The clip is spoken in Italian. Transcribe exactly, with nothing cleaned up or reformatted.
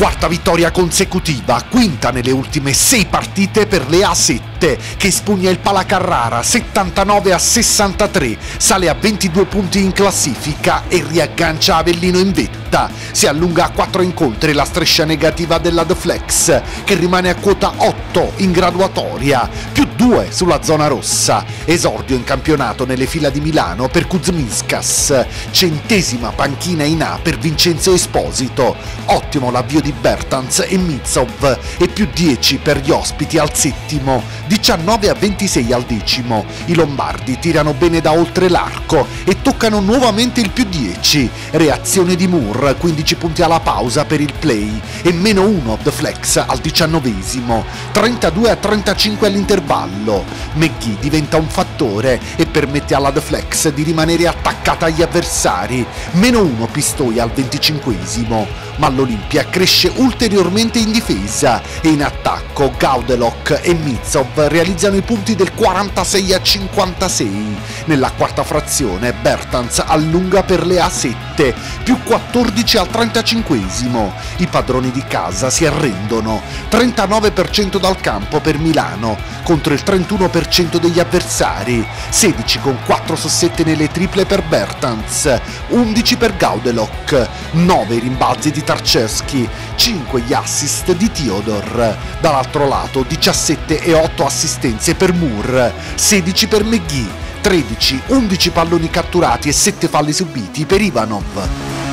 Quarta vittoria consecutiva, quinta nelle ultime sei partite per le A sette, che espugna il Pala-Carrara settantanove a sessantatré, sale a ventidue punti in classifica e riaggancia Avellino in vetta. Si allunga a quattro incontri la striscia negativa della The Flex, che rimane a quota otto in graduatoria, più due sulla zona rossa. Esordio in campionato nelle fila di Milano per Kuzminskas, centesima panchina in A per Vincenzo Esposito. Ottimo l'avvio di Bertans e Mitsov e più dieci per gli ospiti al settimo, diciannove a ventisei al decimo. I lombardi tirano bene da oltre l'arco e toccano nuovamente il più dieci. Reazione di Moore, quindici punti alla pausa per il play e meno uno The Flex al diciannovesimo, trentadue a trentacinque all'intervallo. McGee diventa un fattore e permette alla The Flex di rimanere attaccata agli avversari, meno uno Pistoia al venticinquesimo, ma l'Olimpia cresce ulteriormente in difesa e in attacco Gaudelok e Mitsov realizzano i punti del quarantasei a cinquantasei. Nella quarta frazione Bertans allunga per le A sette, più quattordici al trentacinquesimo. I padroni di casa si arrendono, trentanove per cento dal campo per Milano contro il trentuno per cento degli avversari, sedici con quattro sossette nelle triple per Bertans, undici per Gaudelok, nove rimbalzi di Tarczewski, cinque gli assist di Theodor. Dall'altro lato diciassette e otto assistenze per Moore, sedici per McGee, tredici, undici palloni catturati e sette falli subiti per Ivanov.